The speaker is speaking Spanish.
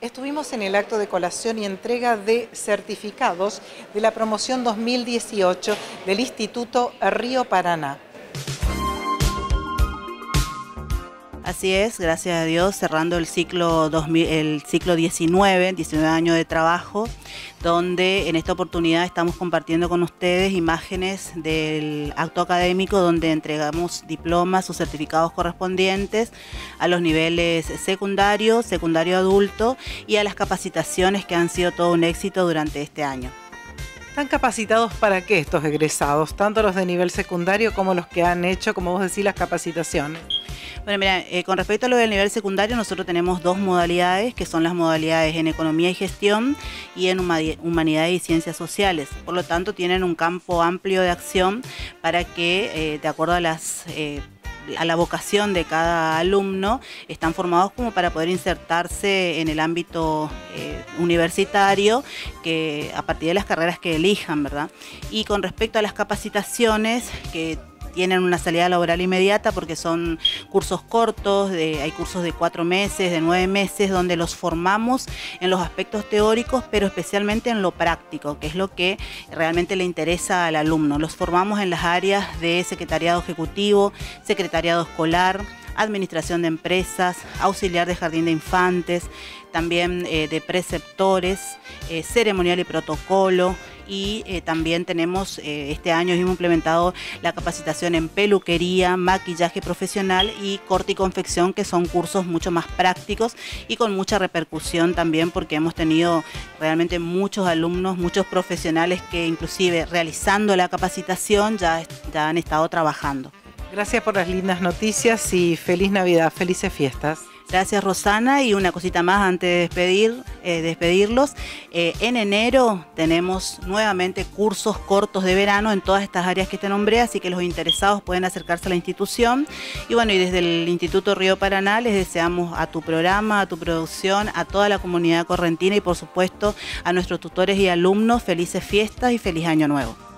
Estuvimos en el acto de colación y entrega de certificados de la promoción 2018 del Instituto Río Paraná. Así es, gracias a Dios, cerrando el ciclo 19 años de trabajo, donde en esta oportunidad estamos compartiendo con ustedes imágenes del acto académico donde entregamos diplomas o certificados correspondientes a los niveles secundario, secundario adulto y a las capacitaciones que han sido todo un éxito durante este año. ¿Están capacitados para qué estos egresados? Tanto los de nivel secundario como los que han hecho, como vos decís, las capacitaciones. Bueno, mira, con respecto a lo del nivel secundario, nosotros tenemos dos modalidades, que son las modalidades en Economía y Gestión y en Humanidades y Ciencias Sociales. Por lo tanto, tienen un campo amplio de acción para que, de acuerdo a la vocación de cada alumno, están formados como para poder insertarse en el ámbito universitario, que a partir de las carreras que elijan, ¿verdad? Y con respecto a las capacitaciones, que tienen una salida laboral inmediata porque son cursos cortos, hay cursos de 4 meses, de 9 meses, donde los formamos en los aspectos teóricos, pero especialmente en lo práctico, que es lo que realmente le interesa al alumno. Los formamos en las áreas de secretariado ejecutivo, secretariado escolar, administración de empresas, auxiliar de jardín de infantes, también de preceptores, ceremonial y protocolo, y también tenemos, este año hemos implementado la capacitación en peluquería, maquillaje profesional y corte y confección, que son cursos mucho más prácticos y con mucha repercusión también, porque hemos tenido realmente muchos alumnos, muchos profesionales que inclusive realizando la capacitación ya han estado trabajando. Gracias por las lindas noticias y feliz Navidad, felices fiestas. Gracias, Rosana, y una cosita más antes de despedirlos. En enero tenemos nuevamente cursos cortos de verano en todas estas áreas que te nombré, así que los interesados pueden acercarse a la institución. Y bueno, y desde el Instituto Río Paraná les deseamos a tu programa, a tu producción, a toda la comunidad correntina y por supuesto a nuestros tutores y alumnos felices fiestas y feliz año nuevo.